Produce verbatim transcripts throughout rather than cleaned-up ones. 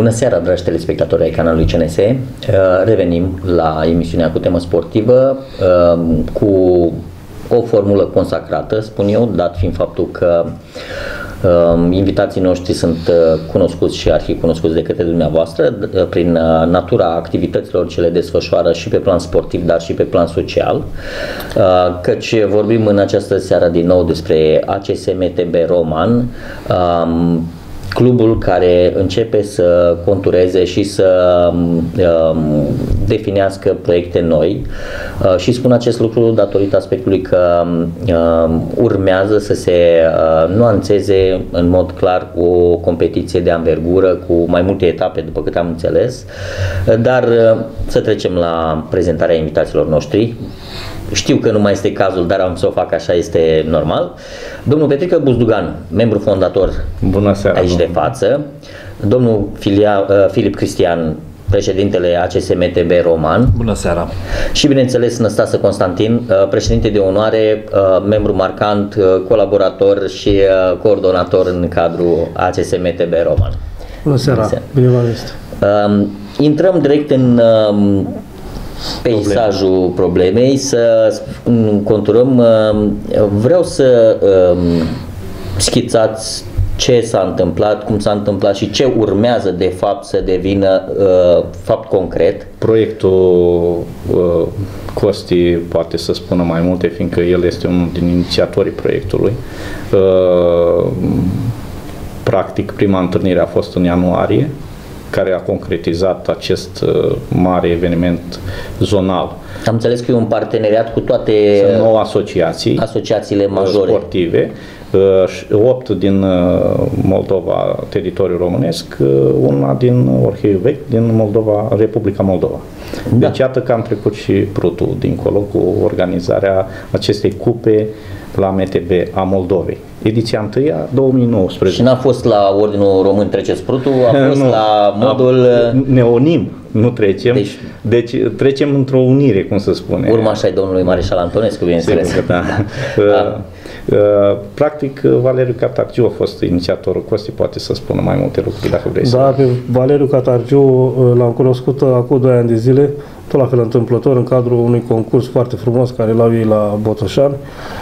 Bună seara, dragi telespectatori ai canalului C N S. Revenim la emisiunea cu temă sportivă cu o formulă consacrată, spun eu, dat fiind faptul că invitații noștri sunt cunoscuți și ar fi cunoscuți de către dumneavoastră prin natura activităților ce le desfășoară și pe plan sportiv, dar și pe plan social, căci vorbim în această seară din nou despre A C S M T B Roman, clubul care începe să contureze și să um, definească proiecte noi uh, și spun acest lucru datorită aspectului că um, urmează să se uh, nuanțeze în mod clar o competiție de anvergură cu mai multe etape, după cât am înțeles, dar uh, să trecem la prezentarea invitaților noștri. Știu că nu mai este cazul, dar am să o fac așa, este normal. Domnul Petrică Buzdugan, membru fondator. Bună seara, aici domnul. de față. Domnul Filia, uh, Filip Cristian, președintele A C S M T B Roman. Bună seara. Și bineînțeles Năstase Constantin, uh, președinte de onoare, uh, membru marcant, uh, colaborator și uh, coordonator în cadrul A C S M T B Roman. Bună seara, bine v-am găsit. Uh, intrăm direct în uh, peisajul problemei, să conturăm. Vreau să schițați ce s-a întâmplat, cum s-a întâmplat și ce urmează de fapt să devină fapt concret. Proiectul Costi poate să spună mai multe, fiindcă el este unul din inițiatorii proiectului. Practic, prima întâlnire a fost în ianuarie, care a concretizat acest uh, mare eveniment zonal. Am înțeles că e un parteneriat cu toate Sunt nouă asociații, asociațiile majore sportive, uh, opt din uh, Moldova, teritoriul românesc, uh, una din Orheiul Vechi, din Moldova, Republica Moldova. Da. Deci iată că am trecut și Prutul dincolo cu organizarea acestei cupe la M T B a Moldovei. Ediția întâia, două mii nouăsprezece. Și n-a fost la Ordinul Român Treceți Prutul, a fost nu, la modul... Ne unim, nu trecem. Deci, deci trecem într-o unire, cum să spune. Urmașa ai domnului Mareșal Antonescu, bineînțeles. Sigur că da. da. Practic, Valeriu Catargiu a fost inițiatorul. Costi poate să spună mai multe lucruri, dacă vrei. Da, pe Valeriu Catargiu l-am cunoscut acum doi ani de zile, tot la fel întâmplător, în cadrul unui concurs foarte frumos care l-au ei la Botoșani.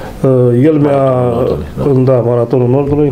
El mi-a, da, Maratonul Nordului,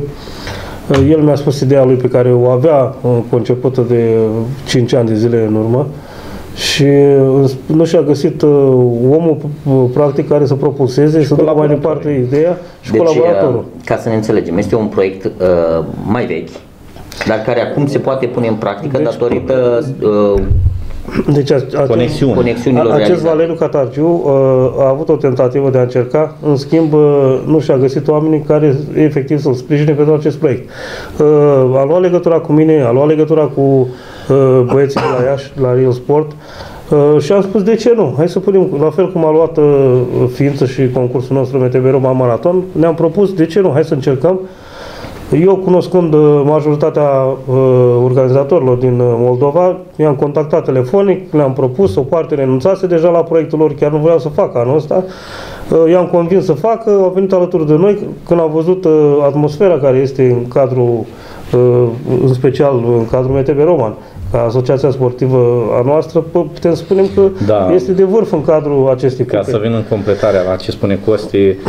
el mi-a spus ideea lui pe care o avea concepută de cinci ani de zile în urmă și nu și-a găsit omul practic care să propulseze, să ducă mai departe ideea și deci, colaboratorul. Ca să ne înțelegem, este un proiect uh, mai vechi, dar care acum se poate pune în practică deci, datorită uh, Deci Conexiuni. conexiunilor acest realizate. Valeriu Catargiu uh, a avut o tentativă de a încerca, în schimb uh, nu și-a găsit oamenii care efectiv să-l sprijine pentru acest proiect. Uh, a luat legătura cu mine, a luat legătura cu uh, băieții de la Iași, la Real Sport uh, și am spus de ce nu, hai să punem, la fel cum a luat uh, ființă și concursul nostru M T B Roman Maraton, ne-am propus de ce nu, hai să încercăm. Eu, cunoscând majoritatea uh, organizatorilor din Moldova, i-am contactat telefonic, le-am propus, o parte renunțase deja la proiectul lor, chiar nu vreau să facă anul ăsta. Uh, i-am convins să facă, au venit alături de noi, când am văzut uh, atmosfera care este în cadrul, uh, în special în cadrul M T B Roman, ca asociația sportivă a noastră, putem spune că da. este de vârf în cadrul acestei cupe. Ca să vin în completarea la ce spune Costi, uh,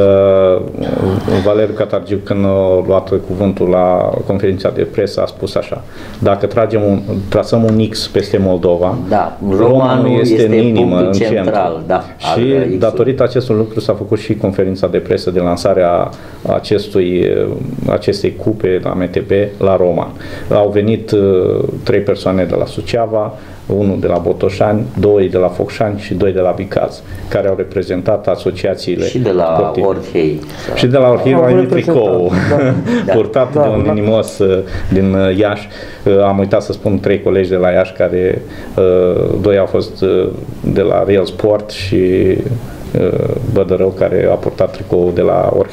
Valeriu Catargiu, când a luat cuvântul la conferința de presă, a spus așa: dacă tragem un, trasăm un X peste Moldova, da, Romanul este, este în inimă, în central, centru. Da, și datorită acestui lucru s-a făcut și conferința de presă de lansarea acestui, acestei cupe la M T B la Roman. Au venit uh, trei persoane de la Suceava, unul de la Botoșani, doi de la Focșani și doi de la Bicaz, care au reprezentat asociațiile și de la sportive. Orhei. Și de la Orhei am venit tricou da. purtat da, de un da. inimos din Iași. Am uitat să spun trei colegi de la Iași, care doi au fost de la Real Sport și Bădărău, care a purtat tricoul de la Orhei.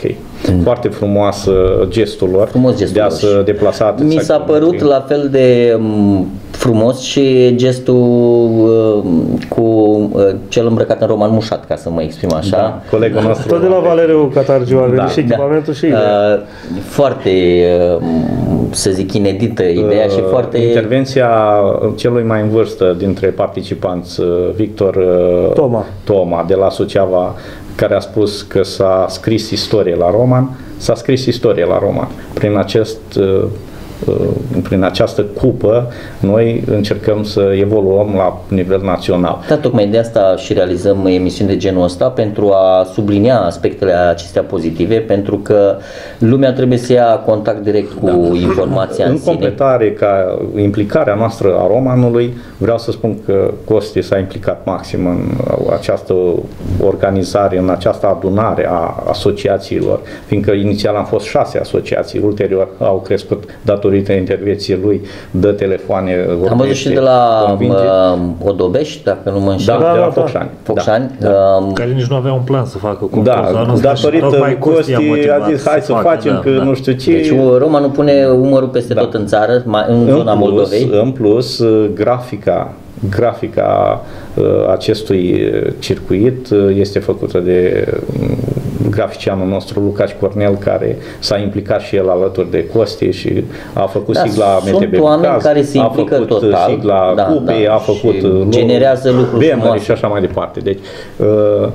Foarte frumoasă gestul lor, Frumos gestul de a lor. se deplasa. Mi s-a părut la fel de um, frumos și gestul uh, cu uh, cel îmbrăcat în roman mușat, ca să mă exprim așa. Da, colegul nostru. Tot de la Valeriu Catargiu a venit Da, și echipamentul și Uh, ideea. foarte, uh, să zic, inedită ideea și foarte... Intervenția celui mai în vârstă dintre participanți, Victor uh, Toma. Toma, de la Suceava, care a spus că s-a scris istorie la roman, s-a scris istorie la roman. Prin acest uh, prin această cupă, noi încercăm să evoluăm la nivel național. Da, tocmai de asta și realizăm emisiuni de genul ăsta, pentru a sublinia aspectele acestea pozitive, pentru că lumea trebuie să ia contact direct cu da. informația în, în sine. completare, ca implicarea noastră a romanului, vreau să spun că Costi s-a implicat maxim în această organizare, în această adunare a asociațiilor, fiindcă inițial am fost șase asociații, ulterior au crescut datorită intervenției lui, dă telefoane, vorbește, am văzut și de la convinge. Odobești, dacă nu mă înșel. Da, de la da, Focșani. Focșani. Da, da. Um, Care nici nu avea un plan să facă concurs. Da, datorită Costi a zis, hai să facă, facem, da, că da. nu știu ce. Deci Roma nu pune umărul peste Da. tot în țară, mai- în, În zona plus, Moldovei. în plus, grafica, grafica uh, acestui circuit uh, este făcută de um, graficianul nostru Lucaș Cornel, care s-a implicat și el alături de Costi și a făcut Da, sigla sunt M T B oameni Bucaz, care se a implică făcut total, sigla da, Cupei, da, a făcut și uh, generează lucruri Bemări frumoase. și așa mai departe. Deci, uh,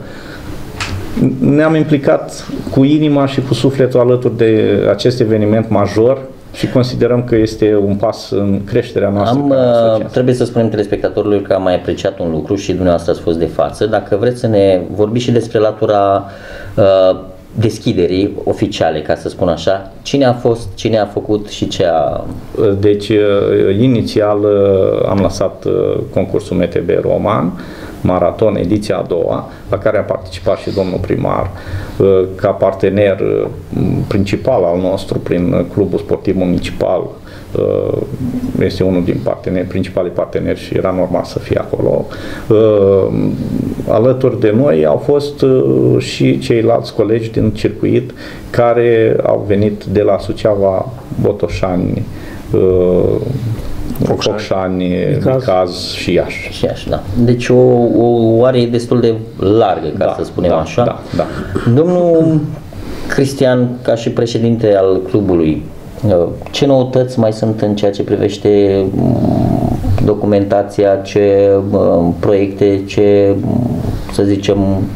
ne-am implicat cu inima și cu sufletul alături de acest eveniment major și considerăm că este un pas în creșterea noastră. Am, ca asociație. trebuie să spunem telespectatorilor că am mai apreciat un lucru și dumneavoastră ați fost de față. Dacă vreți să ne vorbiți și despre latura uh, deschiderii oficiale, ca să spun așa, cine a fost, cine a făcut și ce a... Deci, uh, inițial uh, am lăsat uh, concursul M T B Roman, Maraton, ediția a doua, la care a participat și domnul primar, uh, ca partener uh, principal al nostru prin Clubul Sportiv Municipal. Uh, este unul din parteneri, principalii parteneri și era normal să fie acolo. Uh, alături de noi au fost uh, și ceilalți colegi din circuit care au venit de la Suceava, Botoșani, uh, Focșani, Bicaz și Iași. Și așa, da. Deci o, o oarie destul de largă, ca Da, să spunem da, așa. da, da. Domnul Cristian, ca și președinte al clubului, ce noutăți mai sunt în ceea ce privește documentația, ce proiecte, ce, să zicem,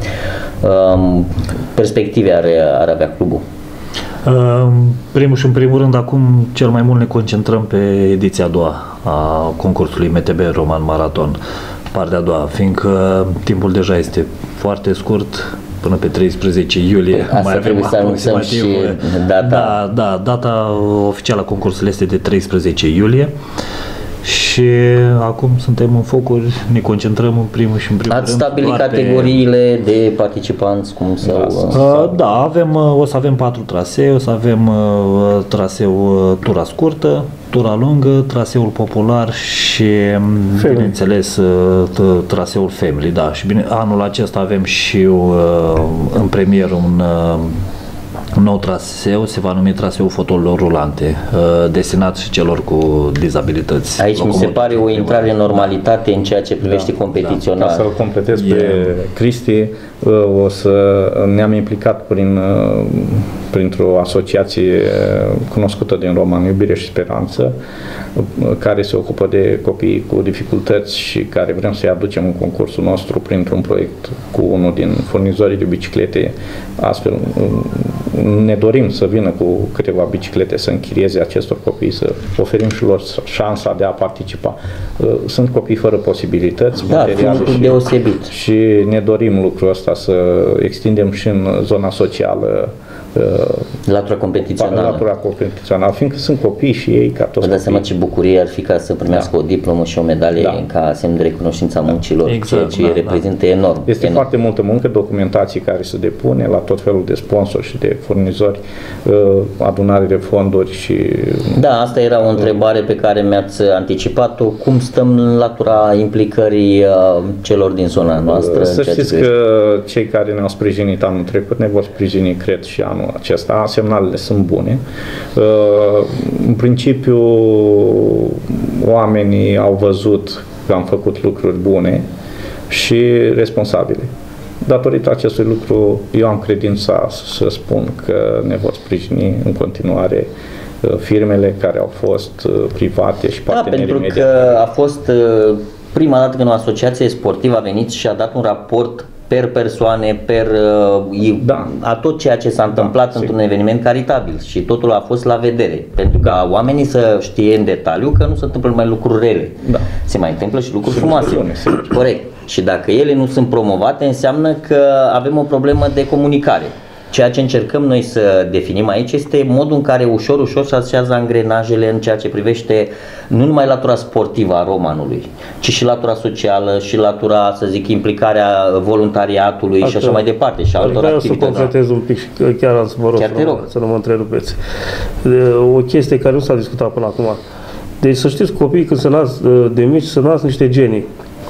perspective are, ar avea clubul? În primul și în primul rând, acum cel mai mult ne concentrăm pe ediția a doua a concursului M T B Roman Maraton, partea a doua, fiindcă timpul deja este foarte scurt, până pe treisprezece iulie. Asta mai avem trebuie să anunțăm și data. Da, da, data oficială a concursului este de treisprezece iulie. Și acum suntem în focuri, ne concentrăm în primul și în primul Ați rând. stabilit doar pe- categoriile de participanți, cum să... Uh, Da, avem, uh, o să avem patru trasee, o să avem uh, traseu uh, tura scurtă, tura lungă, traseul popular și, um, bineînțeles, uh, t- traseul family, da. Și bine, anul acesta avem și uh, în premier un uh, un nou traseu, se va numi traseul fotolor rulante, uh, destinat și celor cu dizabilități. Aici mi se pare o intrare în normalitate în ceea ce privește Ca competițional. să-l completez pe E- Cristi, o să ne-am implicat prin, printr-o asociație cunoscută din Roman, Iubire și Speranță, care se ocupă de copii cu dificultăți și care vrem să-i aducem în concursul nostru printr-un proiect cu unul din furnizorii de biciclete. Astfel ne dorim să vină cu câteva biciclete să închirieze acestor copii, să oferim și lor șansa de a participa. Sunt copii fără posibilități Da, materiale lucru și, deosebit. și ne dorim lucrul ăsta să extindem și în zona socială, Latura competițională. latura competițională, fiindcă sunt copii și ei ca toți Vă dați seama ce bucurie ar fi ca să primească Da. o diplomă și o medalie Da. ca semn de recunoștință a muncilor, Exact, ceea ce da, reprezintă enorm. Este enorm. foarte multă muncă, documentații care se depune la tot felul de sponsori și de furnizori, adunare de fonduri și... Da, asta era o întrebare pe care mi-ați anticipat-o. Cum stăm în latura implicării uh, celor din zona noastră? Să în ceea ce știți privește- că cei care ne-au sprijinit anul trecut ne vor sprijini, cred, și anul anul acesta, semnalele sunt bune. În principiu, oamenii au văzut că am făcut lucruri bune și responsabile. Datorită acestui lucru, eu am credința să spun că ne vor sprijini în continuare firmele care au fost private și partenerii da, pentru media. că a fost prima dată când o asociație sportivă a venit și a dat un raport per persoane, per da. a tot ceea ce s-a întâmplat da, într-un eveniment caritabil și totul a fost la vedere, pentru ca oamenii să știe în detaliu că nu se întâmplă numai lucruri rele, da. se mai întâmplă și lucruri frumoase. Corect. Și dacă ele nu sunt promovate, înseamnă că avem o problemă de comunicare. Ceea ce încercăm noi să definim aici este modul în care ușor, ușor se așează angrenajele în ceea ce privește nu numai latura sportivă a romanului, ci și latura socială și latura, să zic, implicarea voluntariatului Asta, și așa mai departe și altor activități. Vreau să completez un pic și chiar am să vă rog, chiar să, să nu mă întrerupeți. O chestie care nu s-a discutat până acum. Deci să știți, copiii când se nasc de mici, se nasc niște genii.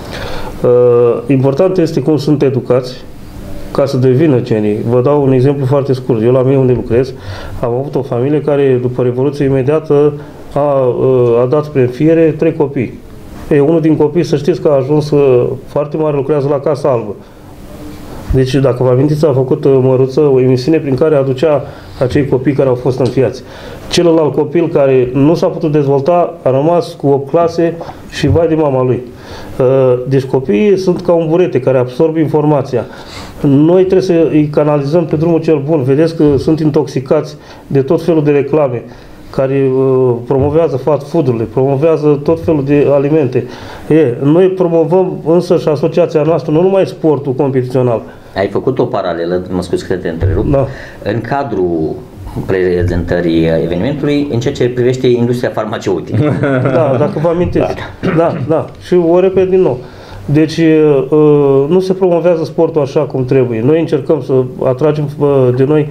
Important este cum sunt educați ca să devină genii. Vă dau un exemplu foarte scurt. Eu la mine unde lucrez am avut o familie care după Revoluție imediată a, a dat spre înfiere trei copii. E, unul din copii, să știți că a ajuns foarte mare, lucrează la Casa Albă. Deci, dacă vă amintiți, a făcut Măruță o emisiune prin care aducea acei copii care au fost înfiați. Celălalt copil care nu s-a putut dezvolta a rămas cu opt clase și vai de mama lui. Deci copiii sunt ca un burete care absorb informația. Noi trebuie să îi canalizăm pe drumul cel bun. Vedeți că sunt intoxicați de tot felul de reclame care uh, promovează fast food-urile, promovează tot felul de alimente. E, noi promovăm însă și asociația noastră, nu numai sportul competițional. Ai făcut o paralelă, mă scuzi că te întrerup, da. în cadrul prezentării evenimentului în ceea ce privește industria farmaceutică. Da, dacă vă amintiți. Da, da, da. Și o repet din nou. Deci nu se promovează sportul așa cum trebuie. Noi încercăm să atragem de noi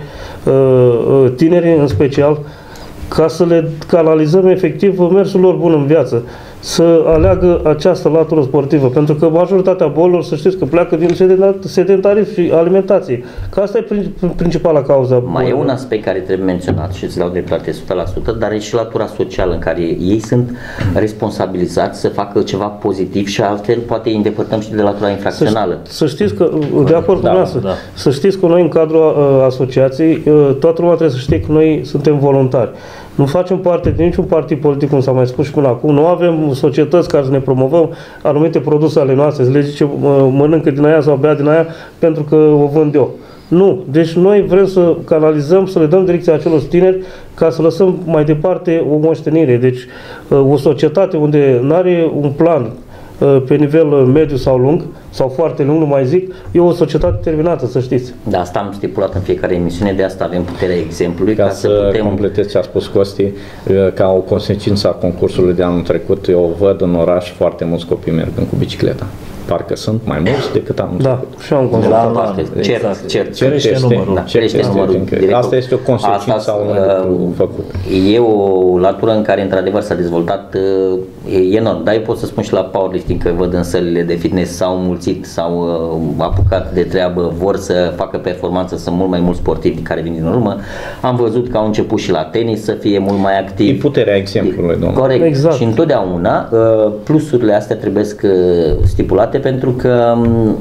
tineri în special ca să le canalizăm efectiv mersul lor bun în viață, să aleagă această latură sportivă, pentru că majoritatea bolilor, să știți că pleacă din sedentarism și alimentație, că asta e principala cauza. Mai e un aspect care trebuie menționat și îți dau dreptate o sută la sută, dar e și latura socială în care ei sunt responsabilizați să facă ceva pozitiv și altfel poate îi îndepărtăm și de latura infracțională. Să, să știți că, de acord cu da, da. să știți că noi în cadrul uh, asociației, uh, toată lumea trebuie să știe că noi suntem voluntari. Nu facem parte din niciun partid politic, cum s-a mai spus și până acum. Nu avem societăți care să ne promovăm anumite produse ale noastre, să le zice mănâncă din aia sau bea din aia pentru că o vând eu. Nu. Deci noi vrem să canalizăm, să le dăm direcția acelor tineri ca să lăsăm mai departe o moștenire. Deci o societate unde nu are un plan pe nivel mediu sau lung, sau foarte lung, nu mai zic, e o societate terminată, să știți. Da, asta am stipulat în fiecare emisiune, de asta avem puterea exemplului. Ca, ca să, să putem... completez ce a spus Costi, ca o consecință a concursului de anul trecut, eu văd în oraș foarte mulți copii mergând cu bicicleta. Parcă sunt mai mulți decât am Da, și am constatat. Da, cert, cert. Crește numărul. Da, crește numărul. Asta este o consecință a unui lucru făcut. E o latură în care într-adevăr s-a dezvoltat e enorm, dar eu pot să spun și la powerlifting că văd în sălile de fitness s-au mulțit, s-au apucat de treabă, vor să facă performanță, sunt mult mai mulți sportivi care vin din urmă. Am văzut că au început și la tenis să fie mult mai activ. E puterea exemplului, domnule. Corect. Exact. Și întotdeauna plusurile astea trebuie stipulate pentru că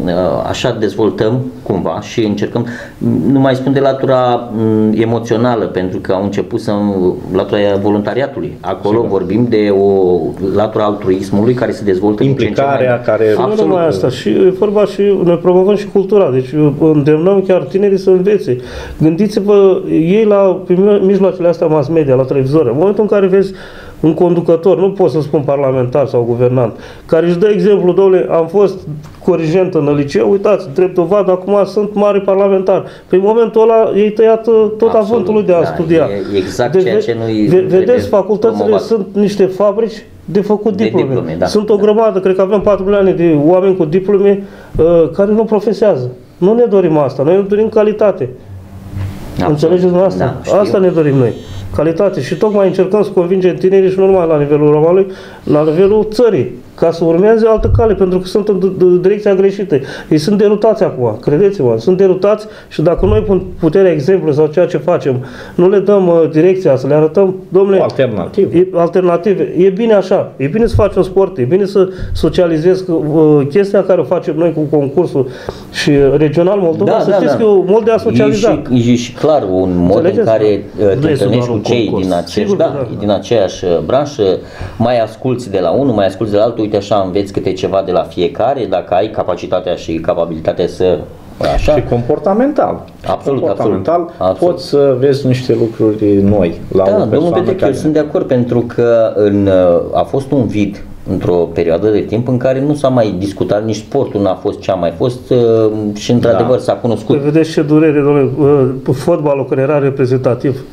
așa dezvoltăm cumva și încercăm, nu mai spun de latura emoțională, pentru că au început să latura voluntariatului. Acolo Sigur. vorbim de o latura altruismului care se dezvoltă implicarea din care absolut. Nu numai asta, și e vorba și noi promovăm și cultura, deci îndemnăm chiar tinerii să învețe. Gândiți-vă ei la mijloacele astea mass media, la televizor. În momentul în care vezi un conducător, nu pot să spun parlamentar sau guvernant, care își dă exemplu, domnule, am fost corigent în liceu, uitați, drept dovadă, acum sunt mare parlamentar. Pe momentul ăla ei tăiat tot Absolut, avântul lui de a da, studia. E exact deci, ceea ce nu-i vedeți, facultățile promovat. Sunt niște fabrici de făcut de diplome. diplome da, sunt o da. grămadă, cred că avem patru milioane de oameni cu diplome uh, care nu profesează. Nu ne dorim asta, noi ne dorim calitate. Absolut. Înțelegeți asta? Da, asta ne dorim noi. Calitate. Și tocmai încercăm să convingem tinerii și nu numai la nivelul Romanului, la nivelul țării. ca să urmeze altă cale, pentru că sunt în direcția greșită. Ei sunt derutați acum, credeți-mă, sunt derutați și dacă noi pun puterea exemplu sau ceea ce facem, nu le dăm uh, direcția, să le arătăm, domnule, alternativ. E, alternative. E bine așa, e bine să faci un sport, e bine să socializezi uh, chestia care o facem noi cu concursul și regional Moldova, da, să da, știți da. că e un mod de a socializa. E și, e și clar un mod Înțelegeți? în care uh, te întâlnești cu cei concurs. din, acești, Sigur, da, da. din aceeași branșă, mai asculți de la unul, mai asculți de la altul, uite așa înveți câte ceva de la fiecare, dacă ai capacitatea și capabilitatea să așa. Și comportamental. Absolut, comportamental absolut. Poți să vezi niște lucruri noi la da, o persoană domnul Petre, eu sunt de acord pentru că în, a fost un vid într-o perioadă de timp în care nu s-a mai discutat, nici sportul n-a fost ce a mai fost și într-adevăr da. s-a cunoscut. Păi vedeți ce durere, domnule, fotbalul care era reprezentativ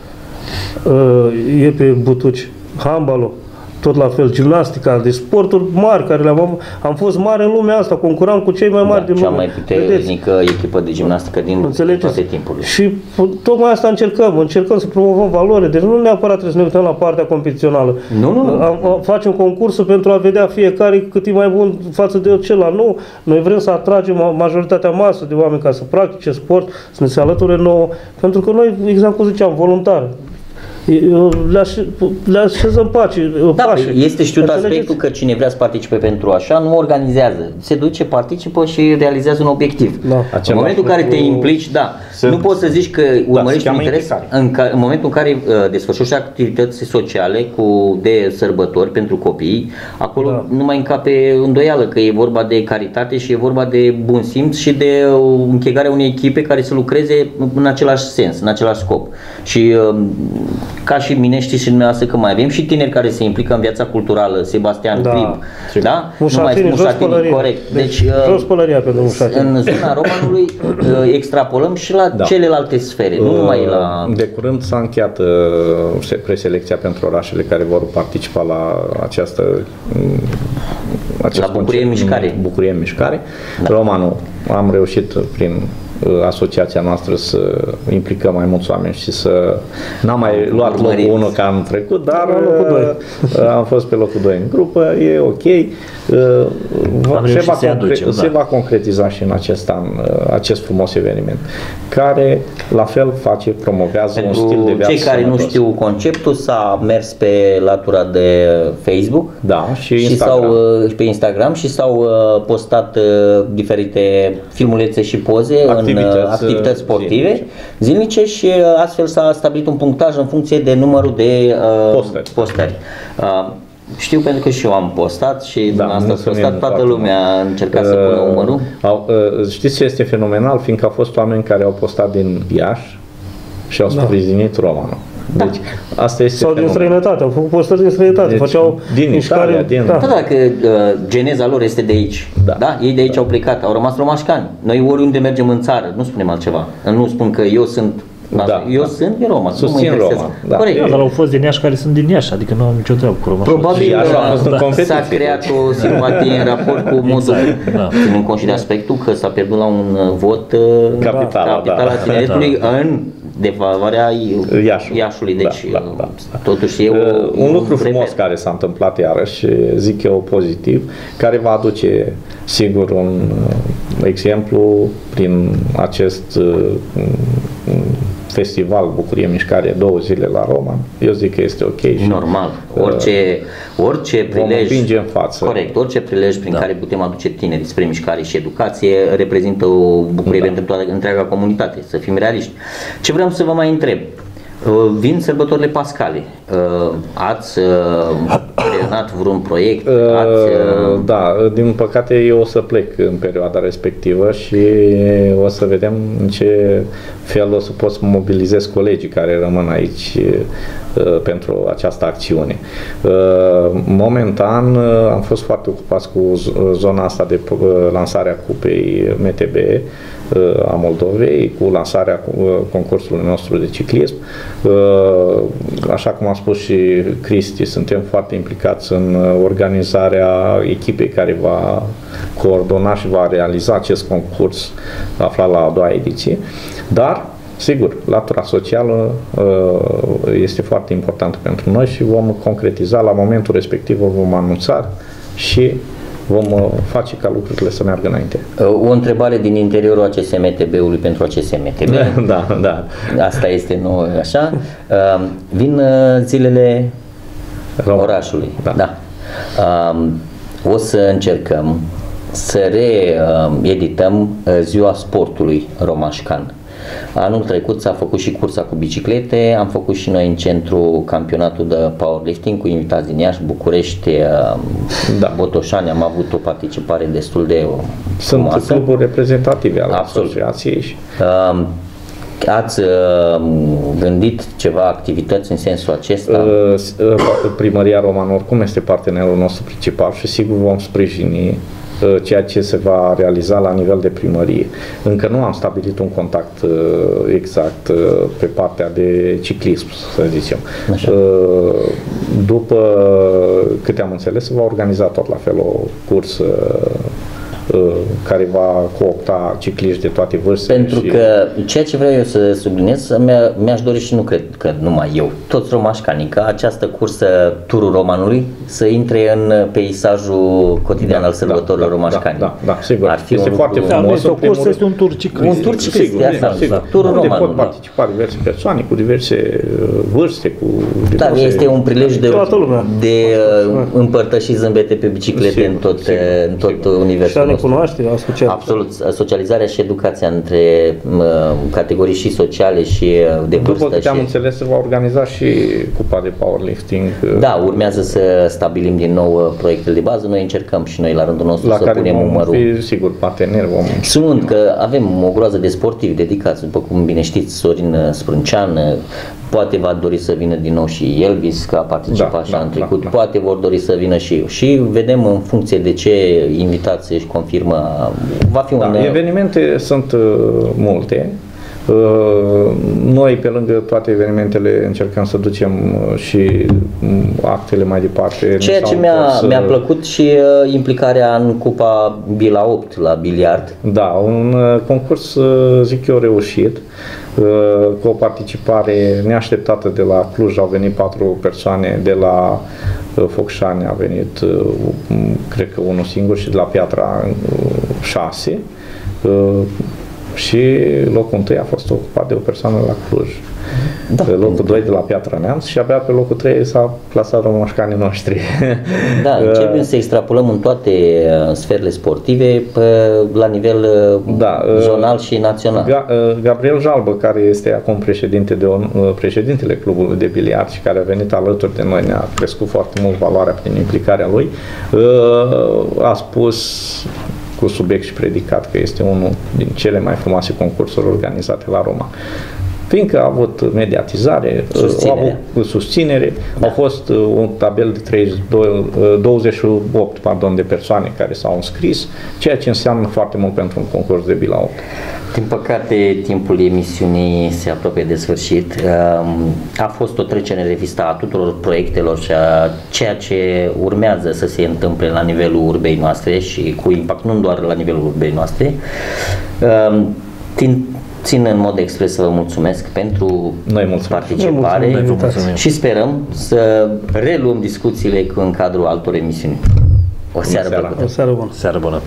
e pe butuci, handbalul tot la fel, gimnastica, deci sporturi mari care le-am am, am fost mare în lumea asta, concuram cu cei mai mari da, din lume. Cea mai puternică echipă de gimnastică din Înțelegeți? toate timpurile. Și tocmai asta încercăm, încercăm să promovăm valori, deci nu neapărat trebuie să ne uităm la partea competițională. Nu, nu, nu. Am, facem concursul pentru a vedea fiecare cât e mai bun față de celălalt. Nu, noi vrem să atragem majoritatea masă de oameni ca să practice sport, să ne se alăture nouă, pentru că noi, exact cum ziceam, voluntar, le, aș, le așezăm pace, da, pașe. Este știut aspectul că cine vrea să participe pentru așa nu organizează. Se duce, participă și realizează un obiectiv. Da. În momentul în care te implici, da, sunt, nu poți să zici că urmărești da, un interes în, ca, în momentul în care uh, desfășori activități sociale cu de sărbători pentru copii, acolo da. nu mai încape îndoială că e vorba de caritate și e vorba de bun simț și de uh, închegarea unei echipe care să lucreze în același sens, în același scop. Și uh, ca și mine, știți și dumneavoastră că mai avem și tineri care se implică în viața culturală, Sebastian da. Clip, da? Mușatini, Mușatini, corect. Deci, jos pălăria pentru Mușatini. În zona Romanului extrapolăm și la da. celelalte sfere, nu numai la... De curând s-a încheiat preselecția pentru orașele care vor participa la această... La Bucurie în Mișcare. Bucurie în Mișcare. Da. Romanul, am reușit prin asociația noastră să implicăm mai mulți oameni și să n-am mai am luat locul unu ca în trecut, dar am fost pe locul doi în grupă, e ok. Se va, concre- aducem, se da. va concretiza și în acest an acest frumos eveniment, care la fel face, promovează pentru un stil de viață cei care sănătos. Nu știu conceptul, s-a mers pe latura de Facebook da, și, și Instagram. S-au, pe Instagram și s-au postat diferite filmulețe și poze activități, în activități sportive zilnice. zilnice și astfel s-a stabilit un punctaj în funcție de numărul de uh, postări. postări. Uh, Știu pentru că și eu am postat și da, asta a postat, toată lumea a încercat uh, să pună umărul. Uh, știți ce este fenomenal? Fiindcă au fost oameni care au postat din Iași și au sprijinit da. Romanul. Da. Deci asta este sau fenomenal. Din străinătate, au făcut postări din străinătate, deci, făceau din Italia, din... Da, da că uh, geneza lor este de aici. Da. Da? Ei de aici da. au plecat, au rămas romașcani. Noi oriunde mergem în țară, nu spunem altceva. Nu spun că eu sunt Da, eu da. sunt din Roma, susțin Roma. Da. Corect. Da, dar au fost din Iași care sunt din Iași, adică nu am nicio treabă cu Roma. Probabil da. s-a creat o simpatie în raport cu modul, exact. da. ținând cont și de aspectul că s-a pierdut la un vot capitala, capitala da. tineretului da. în defavoarea Iașului. Iașului. Deci, da, da, da, da. totuși e o, un lucru frumos repet. care s-a întâmplat iarăși, zic eu pozitiv, care va aduce sigur un exemplu prin acest festival Bucurie Mișcare, două zile la Roma. Eu zic că este ok. Și normal. Orice, orice prilej, în față. Corect, orice prilej prin da. care putem aduce tineri spre mișcare și educație reprezintă o bucurie da. pentru toată întreaga comunitate, să fim realiști. Ce vreau să vă mai întreb? Vin sărbătorile pascale. Ați creionat vreun proiect? Ați... Da, din păcate eu o să plec în perioada respectivă și o să vedem în ce fel o să pot să mobilizez colegii care rămân aici pentru această acțiune. Momentan am fost foarte ocupați cu zona asta de lansarea cupei M T B a Moldovei, cu lansarea concursului nostru de ciclism. Așa cum a spus și Cristi, suntem foarte implicați în organizarea echipei care va coordona și va realiza acest concurs aflat la a doua ediție, dar sigur, latura socială este foarte importantă pentru noi și vom concretiza la momentul respectiv, vom anunța și vom face ca lucrurile să meargă înainte. O întrebare din interiorul A C S M T B-ului pentru A C S M T B. Da, da. Asta este nouă, așa. Vin zilele Roma. Orașului. Da. Da. O să încercăm să reedităm Ziua Sportului Romașcan. Anul trecut s-a făcut și cursa cu biciclete, am făcut și noi în centru campionatul de powerlifting cu invitați din Iași, București, da. Botoșani, am avut o participare destul de Sunt frumoasă. cluburi reprezentative ale Absolut. asociației. Și... Uh, ați uh, gândit ceva activități în sensul acesta? Uh, Primăria Roman oricum este partenerul nostru principal și sigur vom sprijini ceea ce se va realiza la nivel de primărie. Încă nu am stabilit un contact uh, exact uh, pe partea de ciclism, să zicem. Așa. Uh, după câte am înțeles, va organiza tot la fel o cursă uh, care va coopta cicliști de toate vârstele. Pentru și... că ceea ce vreau eu să subliniez, mi-aș dori și nu cred că numai eu, toți romașcanii, ca această cursă Turul Romanului să intre în peisajul cotidian da, al sărbătorilor da, romașcani. Da, da, da, sigur. Ar fi este un foarte lucru... frumos. Da, o cursă este un tur ciclist. Un tur ciclist, sigur, asta, sigur, sigur. sigur. Turul Unde Romanului, pot participa diverse persoane cu diverse vârste, cu diverse... Da, este un prilej de, de uh, împărtăși zâmbete pe biciclete sigur, în tot, sigur, în tot sigur. universul nostru. Și a ne cunoaște, asociația. Absolut, socializarea și educația între uh, categorii și sociale și uh, de vârstă. După câte am și... înțeles, se va organiza și cupa de powerlifting. Da, urmează să stabilim din nou proiectele de bază, noi încercăm și noi la rândul nostru la să care punem vom umărul. fi, sigur, parteneri. Vom... Sunt, că avem o groază de sportivi dedicați, după cum bine știți, Sorin Sprâncean, poate va dori să vină din nou și Elvis, că a participat da, și da, anul trecut, da, da. poate vor dori să vină și eu. Și vedem în funcție de ce invitații își confirmă, va fi un... Da, evenimente sunt uh, multe. Uh, noi, pe lângă toate evenimentele, încercăm să ducem uh, și actele mai departe. Ceea ce mi-a, să... mi-a plăcut și uh, implicarea în Cupa Bila opt la biliard. Da, un uh, concurs, uh, zic eu, reușit. Cu o participare neașteptată de la Cluj au venit patru persoane, de la Focșani a venit cred că unul singur și de la Piatra șase și locul întâi a fost ocupat de o persoană la Cluj. Da. Pe locul doi de la Piatra Neamț și abia pe locul trei s-a clasat romașcanii noștri. Da, începem să extrapolăm în toate sferele sportive pe, la nivel da, zonal și național. Gabriel Jalbă, care este acum președinte de, președintele clubului de biliard și care a venit alături de noi, ne-a crescut foarte mult valoarea prin implicarea lui, a spus cu subiect și predicat că este unul din cele mai frumoase concursuri organizate la Roma. Fiindcă a avut mediatizare, susținere. a avut susținere, da. Au fost un tabel de treizeci și doi, douăzeci și opt pardon, de persoane care s-au înscris, ceea ce înseamnă foarte mult pentru un concurs de Bila opt. Din păcate, timpul emisiunii se apropie de sfârșit. A fost o trecere în revista a tuturor proiectelor și a ceea ce urmează să se întâmple la nivelul urbei noastre și cu impact nu doar la nivelul urbei noastre. Tin Țin în mod expres să vă mulțumesc pentru Noi participare Noi mulțumim. și sperăm să reluăm discuțiile în cadrul altor emisiuni. O seară plăcută. O seară bună. Seară bună.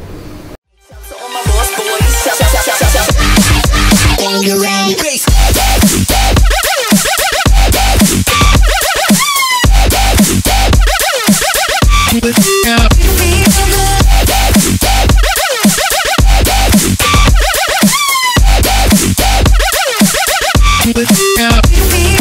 Yeah.